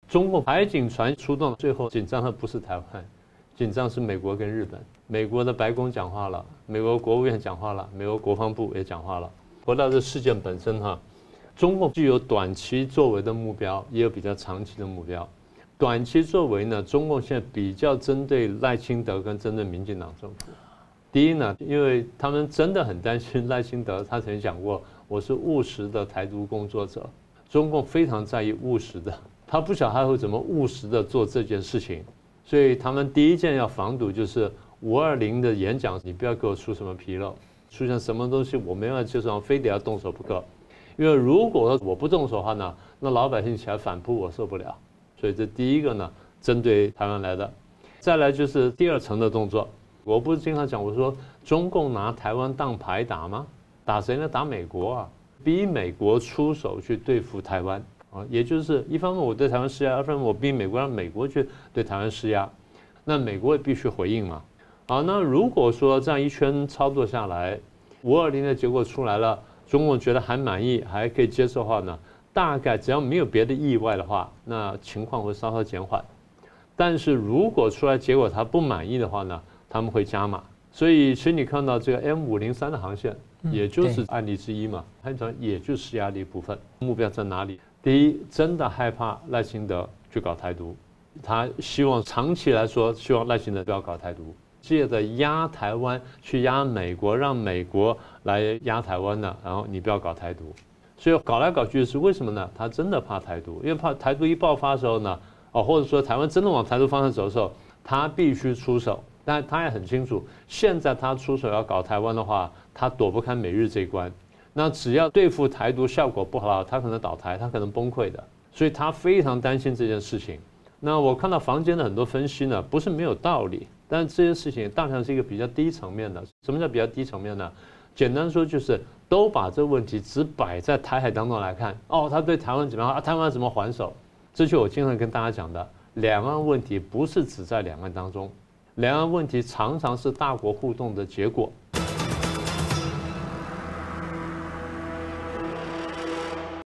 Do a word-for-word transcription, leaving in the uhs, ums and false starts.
中共海警船出动，最后紧张的不是台湾，紧张是美国跟日本。美国的白宫讲话了，美国国务院讲话了，美国国防部也讲话了。回到这事件本身哈，中共具有短期作为的目标，也有比较长期的目标。短期作为呢，中共现在比较针对赖清德跟针对民进党政府。第一呢，因为他们真的很担心赖清德，他曾经讲过，我是务实的台独工作者。中共非常在意务实的，他不晓得他会怎么务实的做这件事情，所以他们第一件要防堵就是五二零的演讲，你不要给我出什么纰漏，出现什么东西我没办法接受，非得要动手不可。因为如果我不动手的话呢，那老百姓起来反扑，我受不了。所以这第一个呢，针对台湾来的。再来就是第二层的动作，我不是经常讲，我说中共拿台湾当牌打吗？打谁呢？打美国啊！逼美国出手去对付台湾啊，也就是一方面我对台湾施压，二方面我逼美国让美国去对台湾施压，那美国也必须回应嘛。好，那如果说这样一圈操作下来，五二零的结果出来了，中共觉得还满意，还可以接受的话呢，大概只要没有别的意外的话，那情况会稍稍减缓。但是如果出来结果他不满意的话呢，他们会加码。所以其实你看到这个 M 五零三的航线，也就是案例之一嘛，海警船也就是施压的一部分。目标在哪里？第一，真的害怕赖清德去搞台独，他希望长期来说，希望赖清德不要搞台独，借着压台湾去压美国，让美国来压台湾呢，然后你不要搞台独。所以搞来搞去是为什么呢？他真的怕台独，因为怕台独一爆发的时候呢，哦，或者说台湾真的往台独方向走的时候，他必须出手。但他也很清楚，现在他出手要搞台湾的话，他躲不开美日这一关。那只要对付台独效果不好，他可能倒台，他可能崩溃的。所以他非常担心这件事情。那我看到坊间的很多分析呢，不是没有道理，但这件事情当然是一个比较低层面的。什么叫比较低层面呢？简单说就是都把这个问题只摆在台海当中来看。哦，他对台湾怎么样？啊，台湾怎么还手？这就我经常跟大家讲的，两岸问题不是只在两岸当中。两岸问题常常是大国互动的结果，